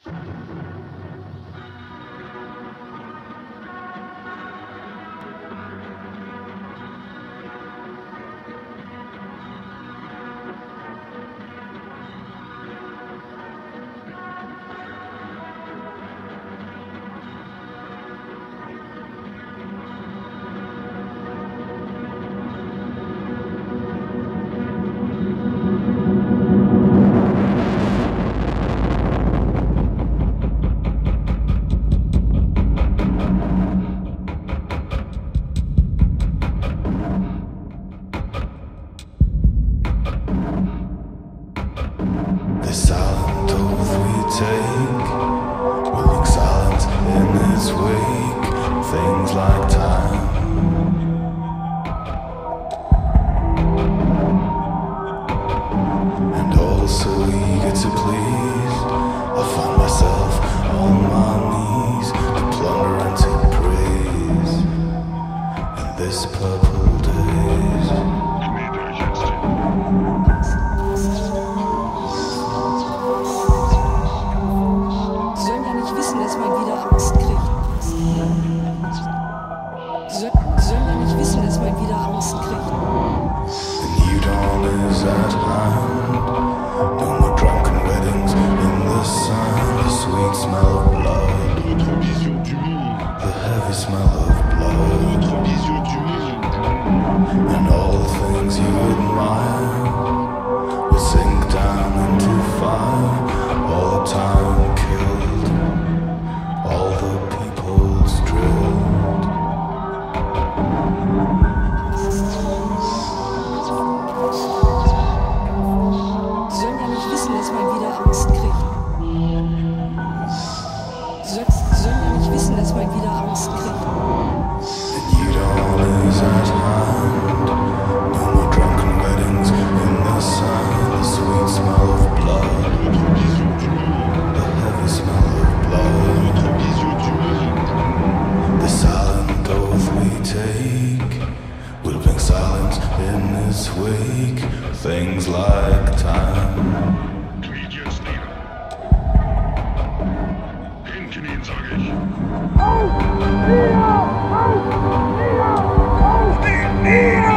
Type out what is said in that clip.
The silent oath we take will look silent in its wake. Things like time and all so eager to please. I find myself on my knees to plunder and to praise in this purple daze. Dass man wieder Angst kriegt. Sollen ja nicht wissen, dass man wieder Angst kriegt. The new dawn is at hand. No more drunken weddings in the sun. The sweet smell of blood. The heavy smell of blood. And all the things you admire will sink down into fire. All the time killed. All the people's drilled. Sollen ja nicht wissen, dass man wieder Angst kriegt. Sollen ja nicht wissen, dass man wieder Angst kriegt. The new dawn is at hand. No more drunken weddings in the sun. The sweet smell of blood. The heavy smell of blood. The silent oath we take will bring silence in its wake. Things like time. Kniet jetzt nieder. Hinknien, sage ich. Auf! Nieder! Auf! Nieder! Auf! Nieder!